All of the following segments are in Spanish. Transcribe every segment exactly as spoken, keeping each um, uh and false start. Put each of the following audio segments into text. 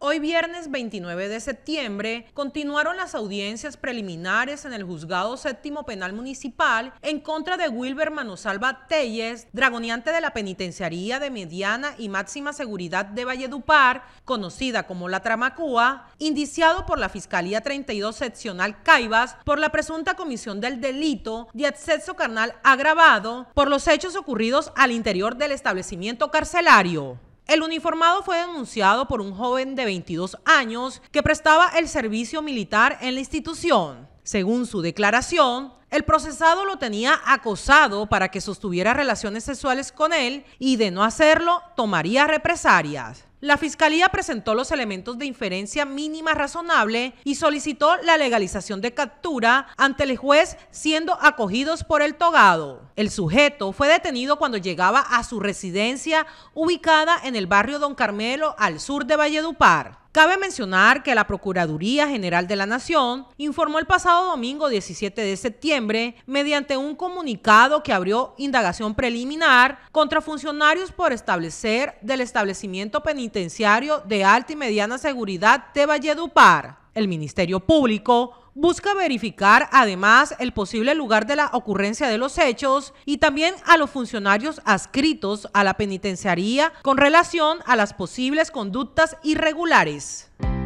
Hoy viernes veintinueve de septiembre continuaron las audiencias preliminares en el Juzgado Séptimo Penal Municipal en contra de Wilber Manosalva Telles, dragoneante de la Penitenciaría de Mediana y Máxima Seguridad de Valledupar, conocida como La Tramacúa, indiciado por la Fiscalía treinta y dos Seccional Caivas por la presunta comisión del delito de acceso carnal agravado por los hechos ocurridos al interior del establecimiento carcelario. El uniformado fue denunciado por un joven de veintidós años que prestaba el servicio militar en la institución. Según su declaración, el procesado lo tenía acosado para que sostuviera relaciones sexuales con él y de no hacerlo tomaría represalias. La Fiscalía presentó los elementos de inferencia mínima razonable y solicitó la legalización de captura ante el juez, siendo acogidos por el togado. El sujeto fue detenido cuando llegaba a su residencia ubicada en el barrio Don Carmelo, al sur de Valledupar. Cabe mencionar que la Procuraduría General de la Nación informó el pasado domingo diecisiete de septiembre, mediante un comunicado, que abrió indagación preliminar contra funcionarios por establecer del establecimiento penitenciario de alta y mediana seguridad de Valledupar. El Ministerio Público busca verificar además el posible lugar de la ocurrencia de los hechos y también a los funcionarios adscritos a la penitenciaría con relación a las posibles conductas irregulares.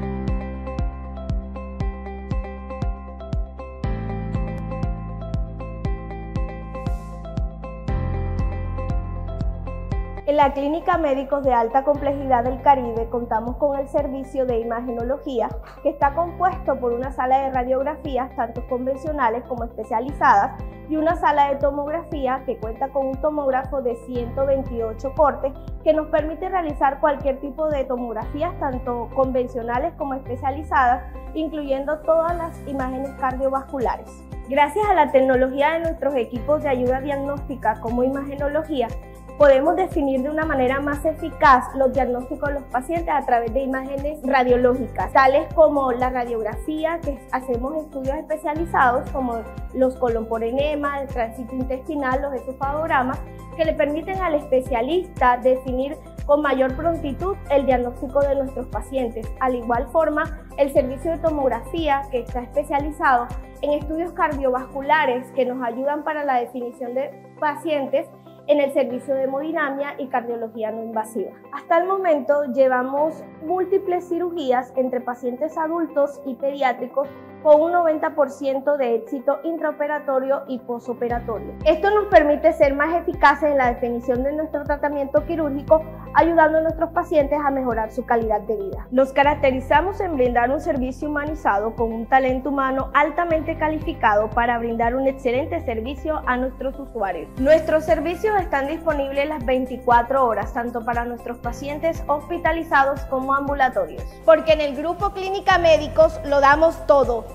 En la Clínica Médicos de Alta Complejidad del Caribe contamos con el servicio de imagenología, que está compuesto por una sala de radiografías, tanto convencionales como especializadas, y una sala de tomografía que cuenta con un tomógrafo de ciento veintiocho cortes que nos permite realizar cualquier tipo de tomografías, tanto convencionales como especializadas, incluyendo todas las imágenes cardiovasculares. Gracias a la tecnología de nuestros equipos de ayuda diagnóstica como imagenología, podemos definir de una manera más eficaz los diagnósticos de los pacientes a través de imágenes radiológicas, tales como la radiografía, que hacemos estudios especializados como los colon por enema, el tránsito intestinal, los esofagogramas, que le permiten al especialista definir con mayor prontitud el diagnóstico de nuestros pacientes. Al igual forma, el servicio de tomografía, que está especializado en estudios cardiovasculares que nos ayudan para la definición de pacientes en el servicio de hemodinamia y cardiología no invasiva. Hasta el momento llevamos múltiples cirugías entre pacientes adultos y pediátricos con un noventa por ciento de éxito intraoperatorio y posoperatorio. Esto nos permite ser más eficaces en la definición de nuestro tratamiento quirúrgico, ayudando a nuestros pacientes a mejorar su calidad de vida. Nos caracterizamos en brindar un servicio humanizado con un talento humano altamente calificado para brindar un excelente servicio a nuestros usuarios. Nuestros servicios están disponibles las veinticuatro horas, tanto para nuestros pacientes hospitalizados como ambulatorios. Porque en el Grupo Clínica Médicos lo damos todo.